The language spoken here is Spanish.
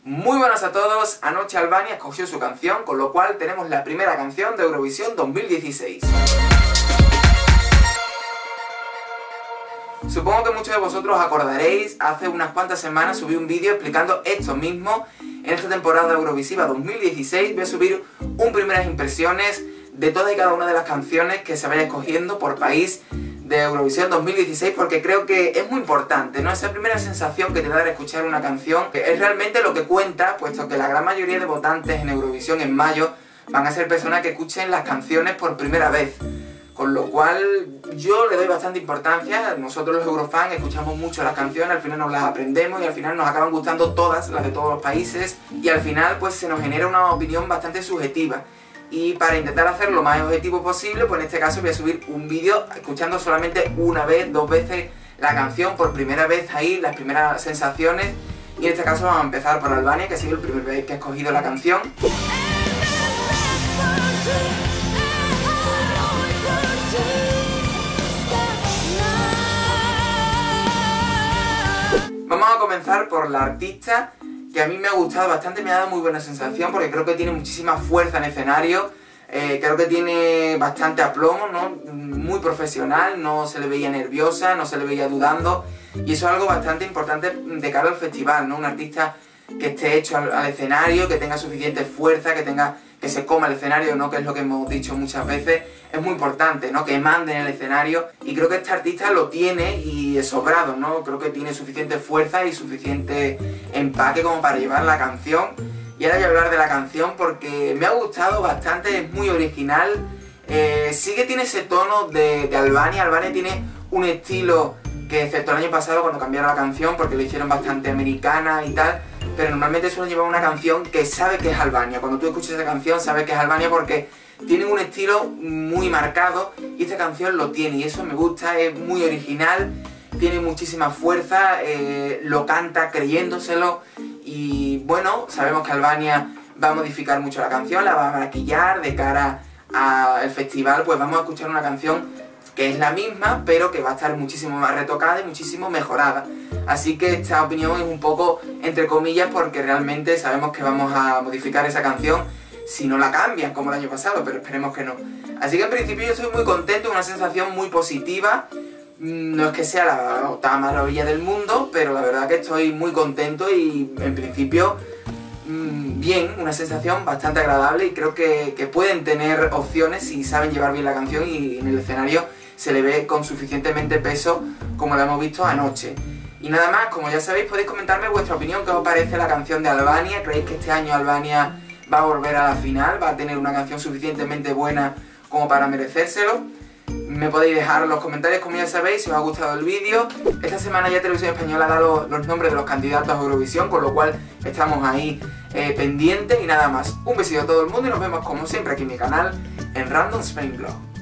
Muy buenas a todos, anoche Albania escogió su canción, con lo cual tenemos la primera canción de Eurovisión 2016. Supongo que muchos de vosotros acordaréis, hace unas cuantas semanas subí un vídeo explicando esto mismo. En esta temporada Eurovisiva 2016 voy a subir un primeras impresiones de todas y cada una de las canciones que se vaya escogiendo por país de Eurovisión 2016, porque creo que es muy importante, ¿no? Esa primera sensación que te da al escuchar una canción es realmente lo que cuenta, puesto que la gran mayoría de votantes en Eurovisión en mayo van a ser personas que escuchen las canciones por primera vez. Con lo cual yo le doy bastante importancia. Nosotros los Eurofans escuchamos mucho las canciones, al final nos las aprendemos y al final nos acaban gustando todas, las de todos los países, y al final pues se nos genera una opinión bastante subjetiva. Y para intentar hacer lo más objetivo posible, pues en este caso voy a subir un vídeo escuchando solamente una vez, dos veces la canción por primera vez ahí, las primeras sensaciones. Y en este caso vamos a empezar por Albania, que ha sido el primer país que ha escogido la canción. Vamos a comenzar por la artista, que a mí me ha gustado bastante, me ha dado muy buena sensación porque creo que tiene muchísima fuerza en escenario, creo que tiene bastante aplomo, ¿no? Muy profesional, no se le veía nerviosa, no se le veía dudando, y eso es algo bastante importante de cara al festival, ¿no? Un artista que esté hecho al escenario, que tenga suficiente fuerza, que se coma el escenario, ¿no? Que es lo que hemos dicho muchas veces, es muy importante, ¿no? Que mande en el escenario, y creo que este artista lo tiene y es sobrado, ¿no? Creo que tiene suficiente fuerza y suficiente empaque como para llevar la canción. Y ahora voy a hablar de la canción porque me ha gustado bastante, es muy original, sí que tiene ese tono de Albania. Albania tiene un estilo que, excepto el año pasado cuando cambiaron la canción porque le hicieron bastante americana y tal, pero normalmente suelen llevar una canción que sabe que es Albania. Cuando tú escuchas esa canción sabes que es Albania porque tienen un estilo muy marcado, y esta canción lo tiene, y eso me gusta, es muy original, tiene muchísima fuerza, lo canta creyéndoselo, y bueno, sabemos que Albania va a modificar mucho la canción, la va a maquillar de cara al festival, pues vamos a escuchar una canción que es la misma, pero que va a estar muchísimo más retocada y muchísimo mejorada. Así que esta opinión es un poco entre comillas porque realmente sabemos que vamos a modificar esa canción si no la cambian como el año pasado, pero esperemos que no. Así que en principio yo estoy muy contento, una sensación muy positiva. No es que sea la octava maravilla del mundo, pero la verdad que estoy muy contento y en principio bien, una sensación bastante agradable, y creo que pueden tener opciones si saben llevar bien la canción y en el escenario se le ve con suficientemente peso como lo hemos visto anoche. Y nada más, como ya sabéis, podéis comentarme vuestra opinión, qué os parece la canción de Albania. ¿Creéis que este año Albania va a volver a la final? ¿Va a tener una canción suficientemente buena como para merecérselo? Me podéis dejar en los comentarios, como ya sabéis, si os ha gustado el vídeo. Esta semana ya Televisión Española ha dado los nombres de los candidatos a Eurovisión, con lo cual estamos ahí pendientes. Y nada más, un besito a todo el mundo y nos vemos como siempre aquí en mi canal, en Random Spain Blog.